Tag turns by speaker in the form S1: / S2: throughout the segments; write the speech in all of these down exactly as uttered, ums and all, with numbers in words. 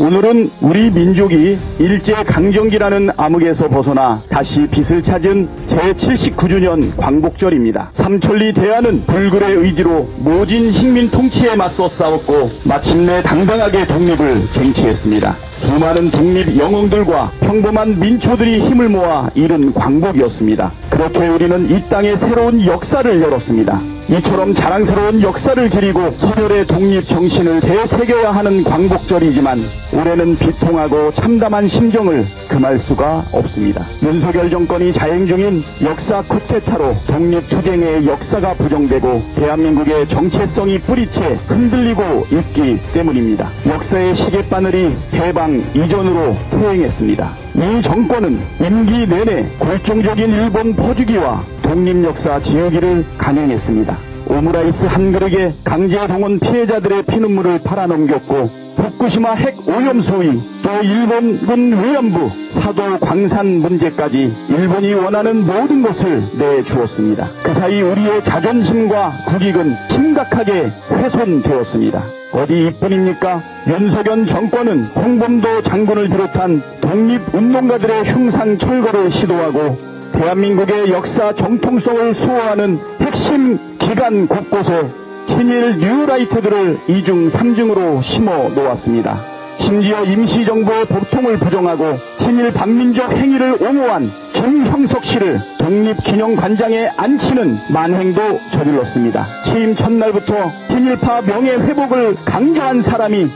S1: 오늘은 우리 민족이 일제강점기라는 암흑에서 벗어나 다시 빛을 찾은 제칠십구 주년 광복절입니다. 삼천리 대한은 불굴의 의지로 모진 식민 통치에 맞서 싸웠고 마침내 당당하게 독립을 쟁취했습니다. 수많은 독립 영웅들과 평범한 민초들이 힘을 모아 이룬 광복이었습니다. 그렇게 우리는 이 땅에 새로운 역사를 열었습니다. 이처럼 자랑스러운 역사를 기리고 선열의 독립 정신을 되새겨야 하는 광복절이지만 올해는 비통하고 참담한 심정을 금할 수가 없습니다. 윤석열 정권이 자행 중인 역사 쿠데타로 독립투쟁의 역사가 부정되고 대한민국의 정체성이 뿌리채 흔들리고 있기 때문입니다. 역사의 시계바늘이 해방 이전으로 퇴행했습니다. 이 정권은 임기 내내 골종적인 일본 퍼주기와 독립역사 지우기를 강행했습니다. 오므라이스 한 그릇에 강제동원 피해자들의 피눈물을 팔아넘겼고 후쿠시마 핵 오염수 위, 또 일본군 위안부, 사도 광산 문제까지 일본이 원하는 모든 것을 내주었습니다. 그 사이 우리의 자존심과 국익은 심각하게 훼손되었습니다. 어디 이뿐입니까? 윤석열 정권은 홍범도 장군을 비롯한 독립운동가들의 흉상 철거를 시도하고 대한민국의 역사 정통성을 수호하는 핵심 기관 곳곳에 친일 뉴라이트들을 이중 삼중으로 심어 놓았습니다. 심지어 임시정부의 법통을 부정하고 친일 반민족 행위를 옹호한 김형석 씨를 독립기념관장에 앉히는 만행도 저질렀습니다. 취임 첫날부터 친일파 명예회복을 강조한 사람이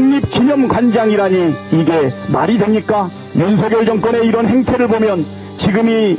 S1: 독립기념관장이라니 이게 말이 됩니까? 윤석열 정권의 이런 행태를 보면 지금이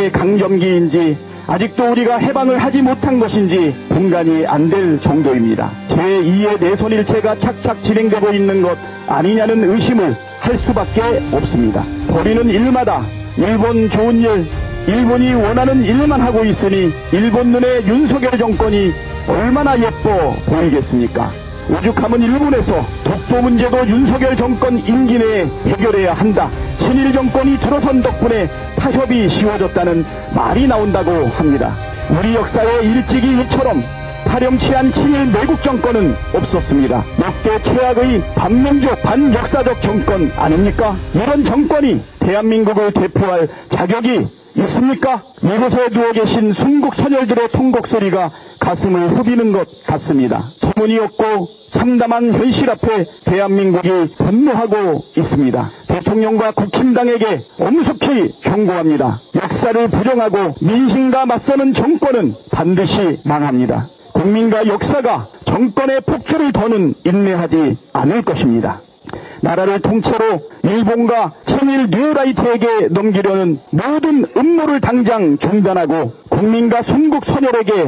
S1: 일제강점기인지 아직도 우리가 해방을 하지 못한 것인지 분간이 안 될 정도입니다. 제이의 내손일체가 착착 진행되고 있는 것 아니냐는 의심을 할 수밖에 없습니다. 버리는 일마다 일본 좋은 일, 일본이 원하는 일만 하고 있으니 일본 눈에 윤석열 정권이 얼마나 예뻐 보이겠습니까? 오죽하면 일본에서 독도 문제도 윤석열 정권 임기 내에 해결해야 한다. 친일 정권이 들어선 덕분에 타협이 쉬워졌다는 말이 나온다고 합니다. 우리 역사에 일찍이 이처럼 파렴치한 친일 매국 정권은 없었습니다. 역대 최악의 반민족 반역사적 정권 아닙니까? 이런 정권이 대한민국을 대표할 자격이 있습니까? 이곳에 누워 계신 순국 선열들의 통곡 소리가 가슴을 후비는 것 같습니다. 터무니없고 참담한 현실 앞에 대한민국이 분노하고 있습니다. 대통령과 국힘당에게 엄숙히 경고합니다. 역사를 부정하고 민심과 맞서는 정권은 반드시 망합니다. 국민과 역사가 정권의 폭주를 더는 인내하지 않을 것입니다. 나라를 통째로 일본과 친일 뉴라이트에게 넘기려는 모든 음모를 당장 중단하고 국민과 순국 선열에게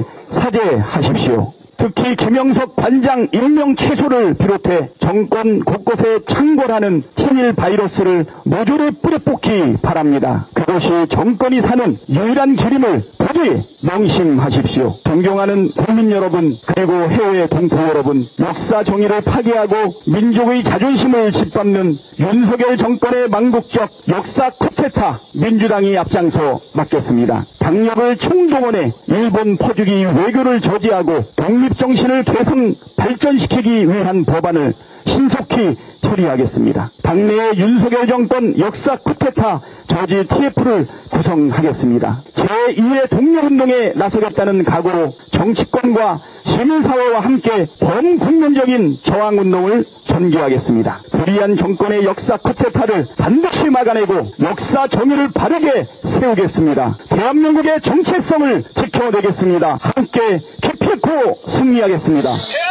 S1: 사죄하십시오. 특히 김형석 관장 임명 취소를 비롯해 정권 곳곳에 창궐하는 친일 바이러스를 모조리 뿌려뽑기 바랍니다. 그것이 정권이 사는 유일한 길임을 부디 명심하십시오. 존경하는 국민 여러분, 그리고 해외 동포 여러분, 역사 정의를 파괴하고 민족의 자존심을 짓밟는 윤석열 정권의 망국적 역사 쿠데타 민주당이 앞장서 맡겠습니다. 당력을 총동원해 일본 퍼주기 외교를 저지하고 독립정신을 개선 발전시키기 위한 법안을 신속히 처리하겠습니다. 당내의 윤석열 정권 역사 쿠데타 저지 티에프를 구성하겠습니다. 제이의 독립운동에 나서겠다는 각오로 정치권과 시민사회와 함께 범국민적인 저항운동을 전개하겠습니다. 불의한 정권의 역사 쿠데타를 반드시 막아내고 역사 정의를 바르게 세우겠습니다. 대한민국의 정체성을 지켜내겠습니다. 함께 기필코 승리하겠습니다.